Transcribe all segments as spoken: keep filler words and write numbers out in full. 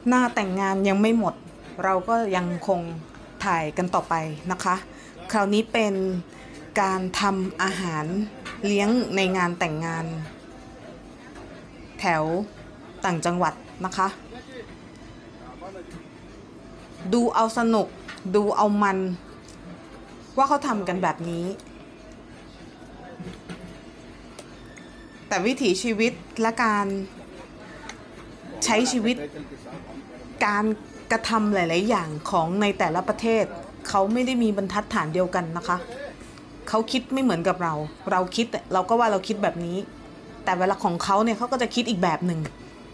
หน้าแต่งงานยังไม่หมดเราก็ยังคงถ่ายกันต่อไปนะคะคราวนี้เป็นการทำอาหารเลี้ยงในงานแต่งงานแถวต่างจังหวัดนะคะดูเอาสนุกดูเอามันว่าเขาทำกันแบบนี้แต่วิถีชีวิตและการใช้ชีวิตการกระทำหลายๆอย่างของในแต่ละประเทศเขาไม่ได้มีบรรทัดฐานเดียวกันนะคะเขาคิดไม่เหมือนกับเราเราคิดเราก็ว่าเราคิดแบบนี้แต่เวลาของเขาเนี่ยเขาก็จะคิดอีกแบบหนึ่ง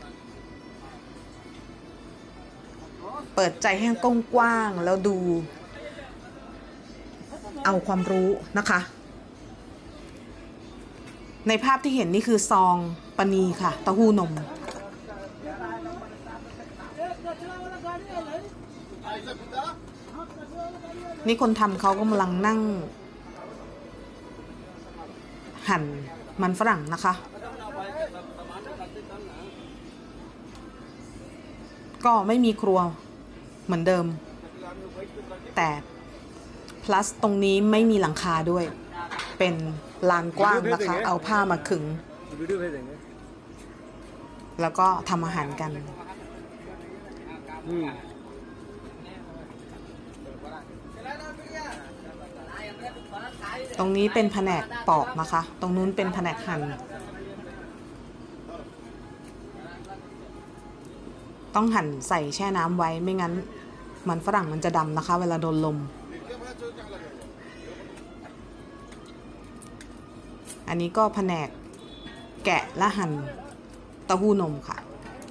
เปิดใจให้กว้างๆแล้วดูเอาความรู้นะคะในภาพที่เห็นนี่คือซองปนีค่ะเต้าหู้นมนี่คนทำเขากำลังนั่งหั่นมันฝรั่งนะคะก็ไม่มีครัวเหมือนเดิมแต่ plus ตรงนี้ไม่มีหลังคาด้วยเป็นลานกว้างนะคะเอาผ้ามาขึงแล้วก็ทำอาหารกันตรงนี้เป็นแผนกปอกนะคะตรงนู้นเป็นแผนกหั่นต้องหั่นใส่แช่น้ำไว้ไม่งั้นมันฝรั่งมันจะดำนะคะเวลาโดนลมอันนี้ก็แผนกแกะและหั่นเต้าหู้นมค่ะ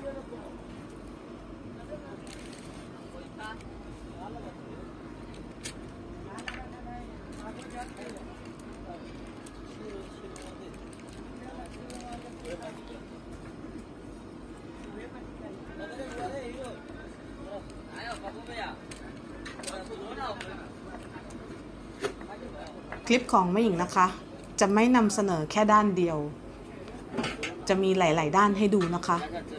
คลิปของแม่หญิงนะคะจะไม่นำเสนอแค่ด้านเดียวจะมีหลายๆด้านให้ดูนะคะ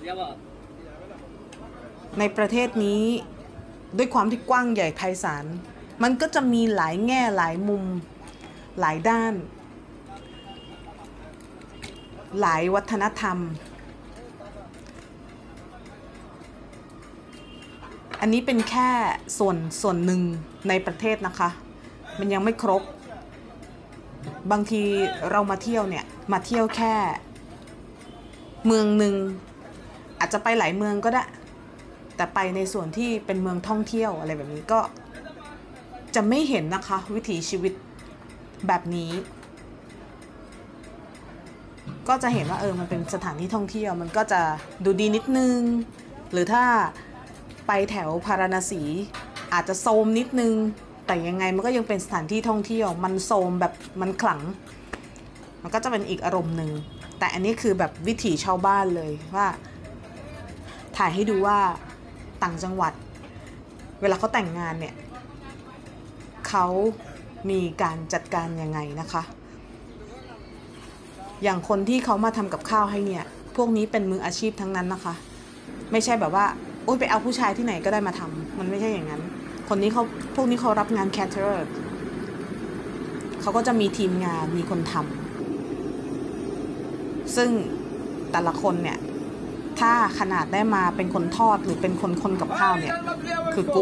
ในประเทศนี้ด้วยความที่กว้างใหญ่ไพศาลมันก็จะมีหลายแง่หลายมุมหลายด้านหลายวัฒนธรรมอันนี้เป็นแค่ส่วนส่วนหนึ่งในประเทศนะคะมันยังไม่ครบบางทีเรามาเที่ยวเนี่ยมาเที่ยวแค่เมืองหนึ่งอาจจะไปหลายเมืองก็ได้แต่ไปในส่วนที่เป็นเมืองท่องเที่ยวอะไรแบบนี้ก็จะไม่เห็นนะคะวิถีชีวิตแบบนี้ก็จะเห็นว่าเออมันเป็นสถานที่ท่องเที่ยวมันก็จะดูดีนิดนึงหรือถ้าไปแถวพาราณสีอาจจะโซมนิดนึงแต่ยังไงมันก็ยังเป็นสถานที่ท่องเที่ยวมันโซมแบบมันขลังมันก็จะเป็นอีกอารมณ์หนึ่งแต่อันนี้คือแบบวิถีชาวบ้านเลยว่าถ่ายให้ดูว่าต่างจังหวัดเวลาเขาแต่งงานเนี่ยเขามีการจัดการยังไงนะคะอย่างคนที่เขามาทำกับข้าวให้เนี่ยพวกนี้เป็นมืออาชีพทั้งนั้นนะคะไม่ใช่แบบว่าโอ๊ยไปเอาผู้ชายที่ไหนก็ได้มาทำมันไม่ใช่อย่างนั้นคนนี้เขาพวกนี้เขารับงาน caterer เขาก็จะมีทีมงานมีคนทำซึ่งแต่ละคนเนี่ยถ้าขนาดได้มาเป็นคนทอดหรือเป็นคนคนกับข้าวเนี่ยคือกุ๊ก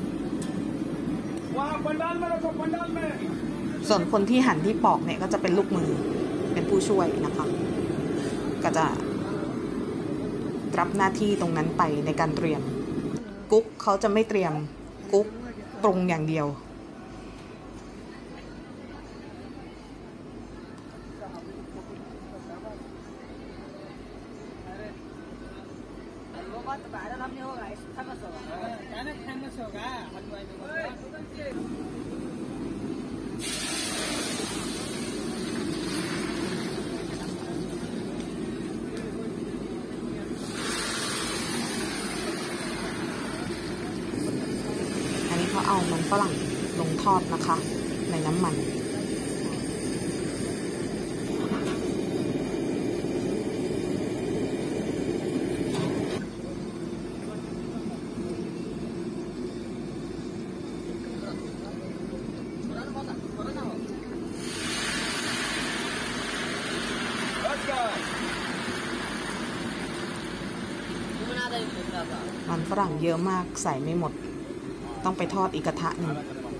ส่วนคนที่หั่นที่ปอกเนี่ยก็จะเป็นลูกมือเป็นผู้ช่วยนะคะก็จะรับหน้าที่ตรงนั้นไปในการเตรียมกุ๊กเขาจะไม่เตรียมกุ๊กปรุงอย่างเดียวอันนี้เขาเอามันฝรั่งลงทอดนะคะในน้ำมัน นมันฝรั่งเยอะมากใส่ไม่หมดต้องไปทอดอีกกระทะหนึ่ง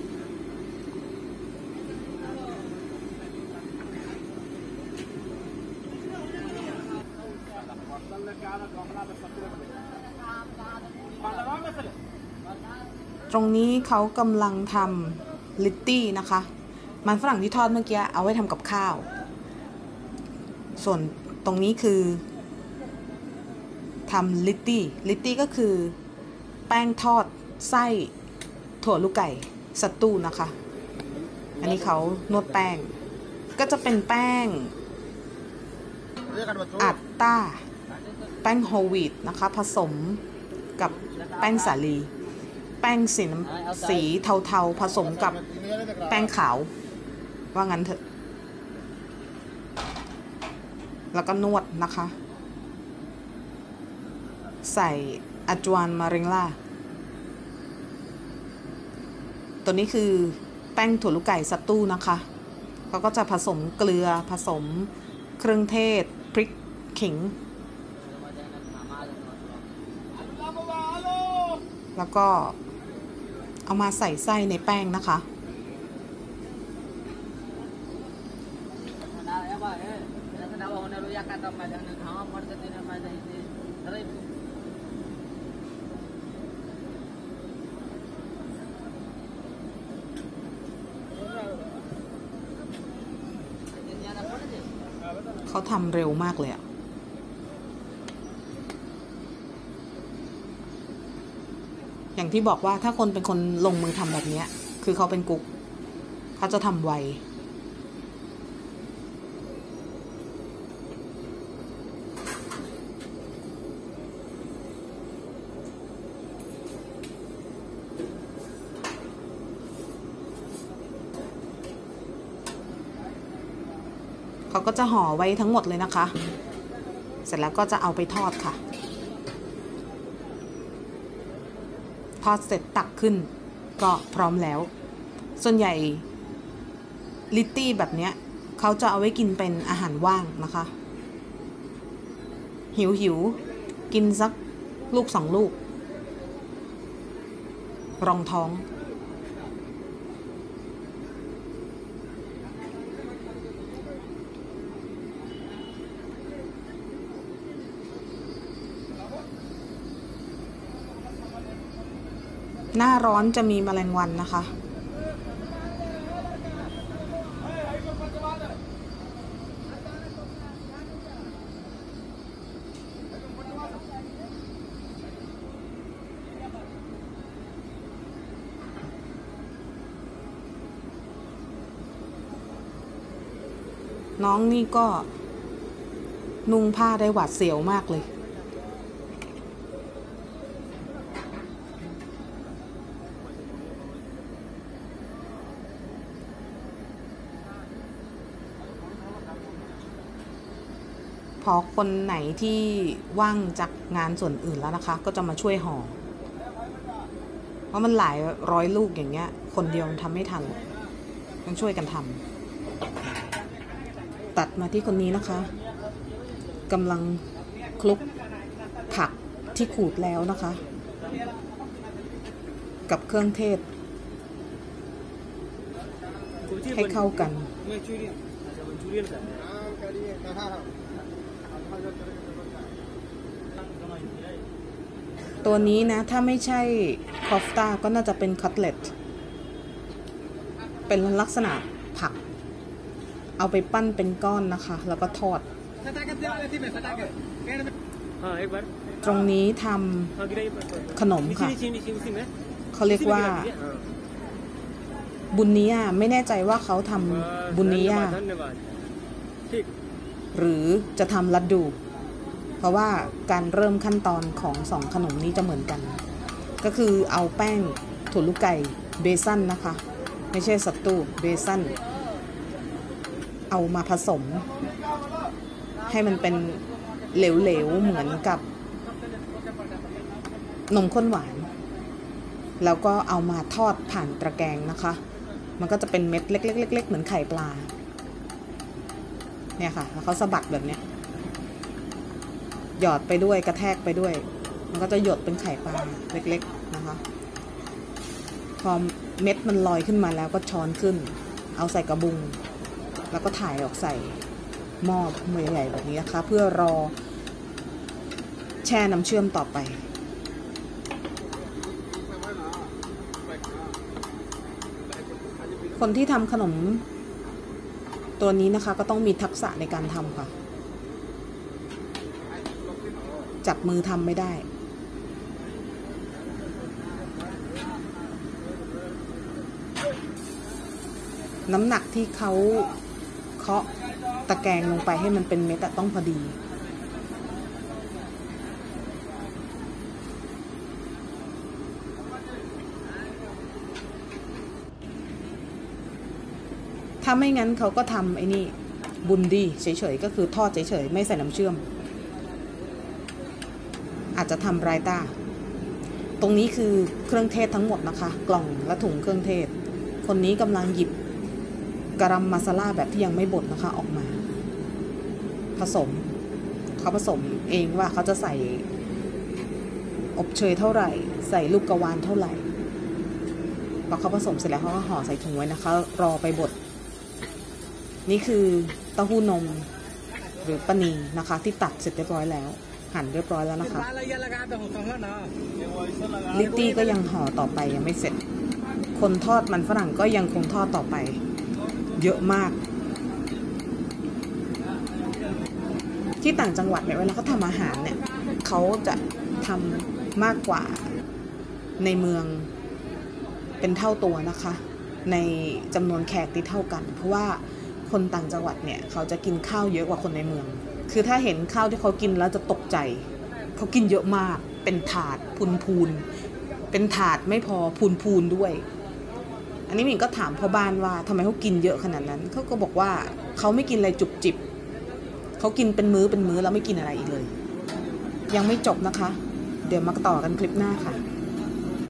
ตรงนี้เขากำลังทำลิตตี้นะคะมันฝรั่งที่ทอดเมื่อกี้เอาไว้ทำกับข้าวส่วนตรงนี้คือทำลิตตี้ลิตตี้ก็คือแป้งทอดไส้ถั่วลูกไก่สตูนะคะอันนี้เขานวดแป้งก็จะเป็นแป้งอัดต้าแป้งโฮลวีตนะคะผสมกับแป้งสาลีแป้งสีสีเทาๆผสมกับแป้งขาวว่างั้นเถอะแล้วก็นวดนะคะใส่อัจวานมาริงล่าตัวนี้คือแป้งถั่วลูกไก่สตูนะคะเขาก็จะผสมเกลือผสมเครื่องเทศพริกขิงแล้วก็เอามาใส่ไส้ในแป้งนะคะเขาทำเร็วมากเลยอะอย่างที่บอกว่าถ้าคนเป็นคนลงมือทำแบบนี้คือเขาเป็นกุ๊กเขาจะทำไวเขาก็จะห่อไว้ทั้งหมดเลยนะคะเสร็จแล้วก็จะเอาไปทอดค่ะทอดเสร็จตักขึ้นก็พร้อมแล้วส่วนใหญ่ลิตตี้แบบเนี้ยเขาจะเอาไว้กินเป็นอาหารว่างนะคะหิวหิวกินสักลูกสองลูกรองท้องหน้าร้อนจะมีแมลงวันนะคะน้องนี่ก็นุ่งผ้าได้หวาดเสียวมากเลยพอคนไหนที่ว่างจากงานส่วนอื่นแล้วนะคะก็จะมาช่วยห่อเพราะมันหลายร้อยลูกอย่างเงี้ยคนเดียวทำไม่ทันต้องช่วยกันทำตัดมาที่คนนี้นะคะกำลังคลุกผักที่ขูดแล้วนะคะกับเครื่องเทศให้เข้ากันตัวนี้นะถ้าไม่ใช่คอฟต้าก็น่าจะเป็นคัตเล็ตเป็นลักษณะผักเอาไปปั้นเป็นก้อนนะคะแล้วก็ทอดตรงนี้ทำขนมค่ะเขาเรียกว่าบุนเนียไม่แน่ใจว่าเขาทำบุนเนียหรือจะทำลัดดูเพราะว่าการเริ่มขั้นตอนของสองขนมนี้จะเหมือนกันก็คือเอาแป้งถั่วลูกไก่เบซันนะคะไม่ใช่สัตตูเบซันเอามาผสมให้มันเป็นเหลวๆเหมือนกับนมข้นหวานแล้วก็เอามาทอดผ่านตะแกรงนะคะมันก็จะเป็นเม็ดเล็กๆๆเหมือนไข่ปลาเนี่ยค่ะแล้วเขาสะบัดแบบเนี้ยหยอดไปด้วยกระแทกไปด้วยมันก็จะหยดเป็นไข่ปลาเล็กๆนะคะพอเม็ดมันลอยขึ้นมาแล้วก็ช้อนขึ้นเอาใส่กระบุงแล้วก็ถ่ายออกใส่หม้อมือใหญ่แบบนี้นะคะเพื่อรอแช่น้ำเชื่อมต่อไปคนที่ทำขนมตัวนี้นะคะก็ต้องมีทักษะในการทำค่ะจับมือทำไม่ได้น้ำหนักที่เขาเคาะตะแกรงลงไปให้มันเป็นเม็ดต้องพอดีถ้าไม่งั้นเขาก็ทำไอ้นี่บุนดีเฉยๆก็คือทอดเฉยๆไม่ใส่น้ำเชื่อมอาจจะทำไรต้าตรงนี้คือเครื่องเทศทั้งหมดนะคะกล่องและถุงเครื่องเทศคนนี้กำลังหยิบกะรัมมาซาล่าแบบที่ยังไม่บดนะคะออกมาผสมเขาผสมเองว่าเขาจะใส่อบเชยเท่าไหร่ใส่ลูกกระวานเท่าไหร่พอเขาผสมเสร็จแล้วเขาก็ห่อใส่ถุงไว้นะคะรอไปบดนี่คือเต้าหู้นมหรือปนีนะคะที่ตัดเสร็จเรียบร้อยแล้วหั่นเรียบร้อยแล้วนะคะลิตตี้ก็ยังห่อต่อไปยังไม่เสร็จคนทอดมันฝรั่งก็ยังคงทอดต่อไปเยอะมากที่ต่างจังหวัดเนี่ยเวลาเขาทำอาหารเนี่ยเขาจะทำมากกว่าในเมืองเป็นเท่าตัวนะคะในจำนวนแขกที่เท่ากันเพราะว่าคนต่างจังหวัดเนี่ยเขาจะกินข้าวเยอะกว่าคนในเมืองคือถ้าเห็นข้าวที่เขากินแล้วจะตกใจเขากินเยอะมากเป็นถาดพูนพูนเป็นถาดไม่พอพูนพูนด้วยอันนี้มินก็ถามพ่อบ้านว่าทำไมเขากินเยอะขนาดนั้นเขาก็บอกว่าเขาไม่กินอะไรจุบจิบเขากินเป็นมื้อเป็นมื้อแล้วไม่กินอะไรอีกเลยยังไม่จบนะคะเดี๋ยวมาต่อกันคลิปหน้าค่ะ